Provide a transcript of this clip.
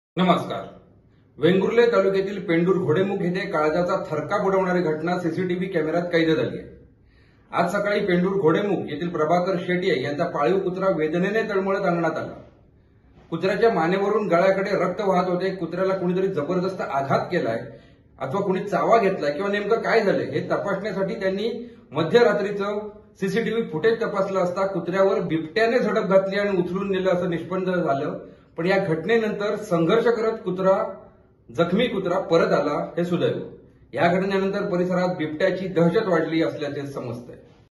नमस्कार. वेंगुर्ले तालुक्यातील पेंडूर घोडेमुख येथे काळजाचा थरकाप उडवणारी घटना सीसीटीव्ही कॅमेऱ्यात कैद झाली आहे. आज सकाळी पेंडूर घोडेमुख येथील प्रभाकर शेट्ये यांचा पाळीव कुत्रा वेदनेने तळमळत आणण्यात आला. कुत्र्याच्या मानेवरून गळ्याकडे रक्त वाहत होते. कुत्र्याला कुणीतरी जबरदस्त आघात केलाय अथवा कुणी चावा घेतलाय किंवा नेमकं काय झालंय हे तपासण्यासाठी त्यांनी मध्यरात्रीचं सीसीटीव्ही फुटेज तपासलं असता कुत्र्यावर बिबट्याने झडप घातली आणि उचलून नेलं असं निष्पन्न झालं. पण या घटनेनंतर संघर्ष करत जखमी कुत्रा परत आला हे सुदैव. या घटनेनंतर परिसरात बिबट्याची दहशत वाढली असल्याचे समजतंय.